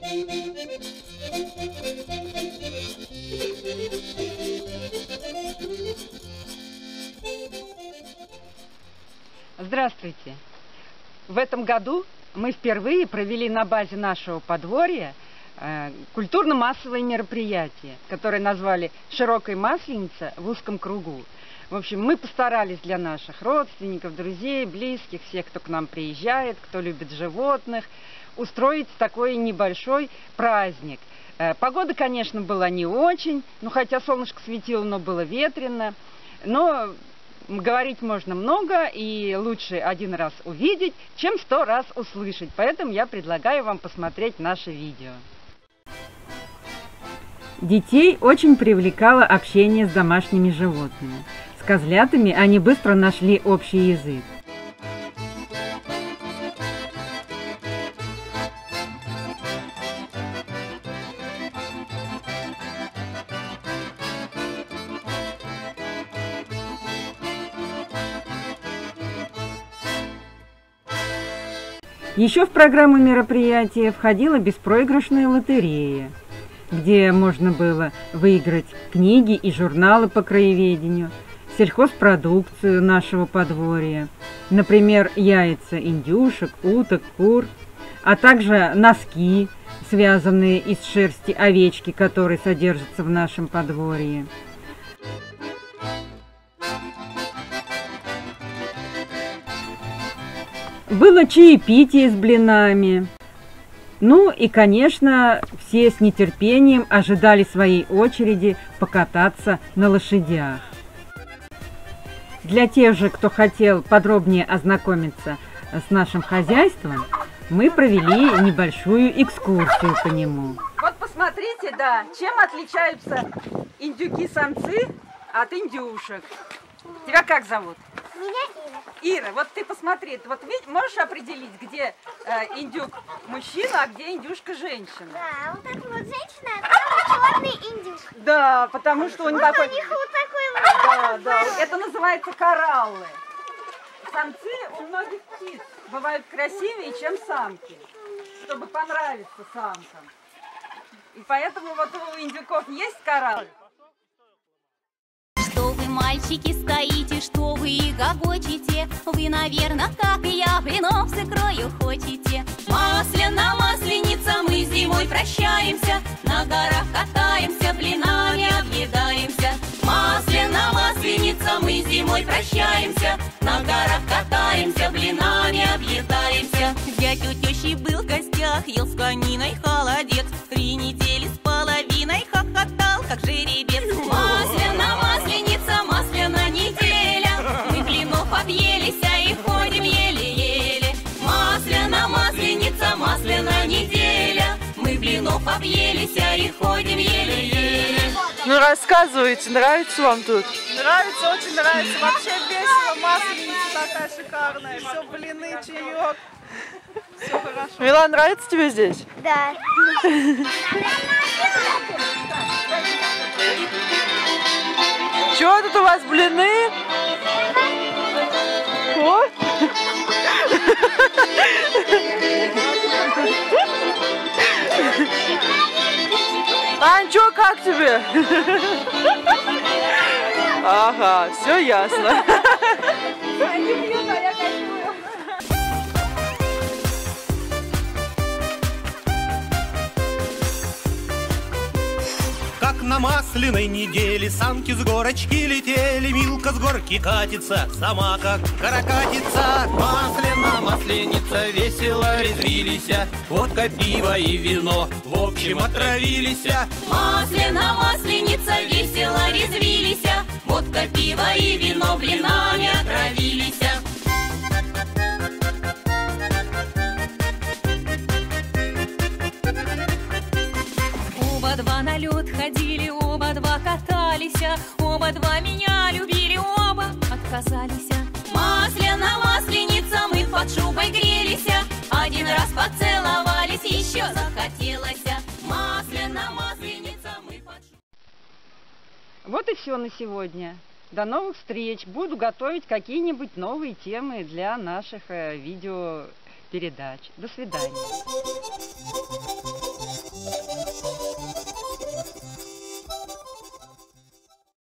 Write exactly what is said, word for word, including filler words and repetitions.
Здравствуйте! В этом году мы впервые провели на базе нашего подворья э, культурно-массовое мероприятие, которое назвали «Широкая масленица в узком кругу». В общем, мы постарались для наших родственников, друзей, близких, всех, кто к нам приезжает, кто любит животных, устроить такой небольшой праздник. Э, погода, конечно, была не очень, ну, хотя солнышко светило, но было ветрено, но говорить можно много, и лучше один раз увидеть, чем сто раз услышать. Поэтому я предлагаю вам посмотреть наше видео. Детей очень привлекало общение с домашними животными. С козлятами они быстро нашли общий язык. Еще в программу мероприятия входила беспроигрышная лотерея, где можно было выиграть книги и журналы по краеведению, сельхозпродукцию нашего подворья, например, яйца индюшек, уток, кур, а также носки, связанные из шерсти овечки, которые содержатся в нашем подворье. Было чаепитие с блинами. Ну и, конечно, все с нетерпением ожидали своей очереди покататься на лошадях. Для тех же, кто хотел подробнее ознакомиться с нашим хозяйством, мы провели небольшую экскурсию по нему. Вот посмотрите, да, чем отличаются индюки-самцы от индюшек. Тебя как зовут? Меня Ира. Ира, вот ты посмотри, вот видишь, можешь определить, где э, индюк мужчина, а где индюшка женщина? Да, вот эта вот женщина, это черный индюк. Да, потому что у них вот такой... у них вот такой вот... Да, да, это называется кораллы. Самцы у многих птиц бывают красивее, чем самки, чтобы понравиться самкам. И поэтому вот у индюков есть кораллы. Что вы, мальчики, стоите, что вы гогочите? Вы, наверное, как и я, блинов с икрою хотите. Масляна, масленица, мы зимой прощаемся, на горах катаемся, блинами объедаемся. Масляна, масленица, мы зимой прощаемся, на горах катаемся, блинами объедаемся. Зять у тещи был в гостях, ел с кониной холодец, три недели с половиной хохотал, как жеребец. Масляна, масленица, масляна неделя, мы блинов объелись и ходим еле-еле. Масляна, масленица, масляна неделя, мы блинов объелись и ходим еле-еле. Ну рассказывайте, нравится вам тут? Нравится, очень нравится. Вообще весело, масленица такая шикарная. Все, блины, чаек. Все хорошо. Мила, нравится тебе здесь? Да. Чего тут у вас, блины? Вот. Ань, чё, как тебе? Ага, все ясно. Они пьют, а я кайфую. Как на масляной неделе санки с горочки летели, Милка с горки катится, сама как каракатица. Масляна, масленица, весело резвились, водка, пиво и вино, в общем отравились. Масляна, масленица, весело резвились, водка, пиво и вино, блинами отравились. Оба два на лед ходили, оба два катались, оба два меня любили, оба отказались. Масляна, масленица, мы под шубой грелись, один раз поцеловались, еще захотелось. Масляна, масленица, мы под шубой. Вот и все на сегодня. До новых встреч. Буду готовить какие-нибудь новые темы для наших э, видеопередач. До свидания.